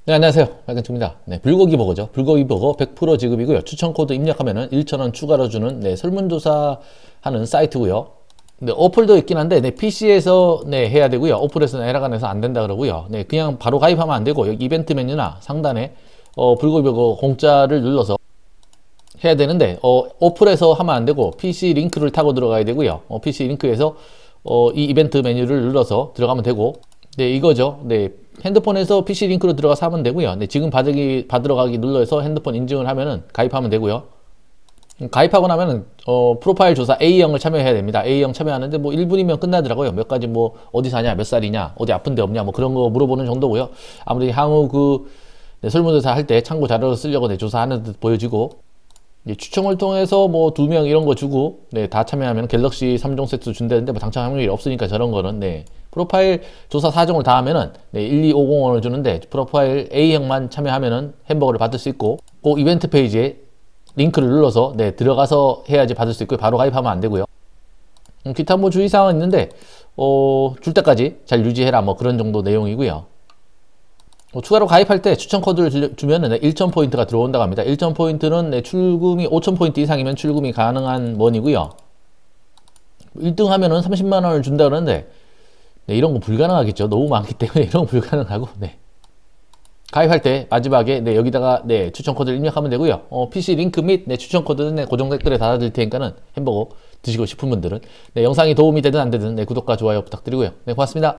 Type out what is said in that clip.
네, 안녕하세요. 빨간초입니다. 네, 불고기 버거죠. 불고기 버거 100% 지급이고요. 추천 코드 입력하면은 1,000원 추가로 주는 네, 설문조사 하는 사이트고요. 네, 어플도 있긴 한데 네, PC에서 네, 해야 되고요. 어플에서는 에러가 내서 안 된다 그러고요. 네, 그냥 바로 가입하면 안 되고 여기 이벤트 메뉴나 상단에 불고기 버거 공짜를 눌러서 해야 되는데 어플에서 하면 안 되고 PC 링크를 타고 들어가야 되고요. PC 링크에서 이 이벤트 메뉴를 눌러서 들어가면 되고 네, 이거죠. 네, 핸드폰에서 PC 링크로 들어가서 하면 되고요. 네, 지금 받으러 가기 눌러서 핸드폰 인증을 하면은 가입하면 되고요. 가입하고 나면은 프로파일 조사 A형을 참여해야 됩니다. A형 참여하는데 뭐 1분이면 끝나더라고요. 몇 가지 뭐 어디 사냐, 몇 살이냐, 어디 아픈 데 없냐, 뭐 그런 거 물어보는 정도고요. 아무래도 향후 네, 설문조사 할 때 참고 자료로 쓰려고 네, 조사하는 듯 보여지고 추첨을 통해서 뭐 2명 이런 거 주고 네, 다 참여하면 갤럭시 3종 세트 준다는데 뭐 당첨 확률이 없으니까 저런 거는 네, 프로파일 조사 4종을 다 하면은 네, 12505원을 주는데 프로파일 A형만 참여하면은 햄버거를 받을 수 있고 그 이벤트 페이지에 링크를 눌러서 네, 들어가서 해야지 받을 수 있고요. 바로 가입하면 안 되고요. 기타 뭐 주의사항은 있는데 줄 때까지 잘 유지해라 뭐 그런 정도 내용이고요. 추가로 가입할 때 추천 코드를 주면은 1,000포인트가 들어온다고 합니다. 1,000포인트는 출금이 5,000포인트 이상이면 출금이 가능한 원이고요. 1등 하면은 30만원을 준다 그러는데 네, 이런 거 불가능하겠죠. 너무 많기 때문에 이런 거 불가능하고 네. 가입할 때 마지막에 네, 여기다가 네, 추천 코드를 입력하면 되고요. PC 링크 및 네, 추천 코드는 네, 고정 댓글에 달아드릴 테니까는 햄버거 드시고 싶은 분들은 네, 영상이 도움이 되든 안 되든 네, 구독과 좋아요 부탁드리고요. 네, 고맙습니다.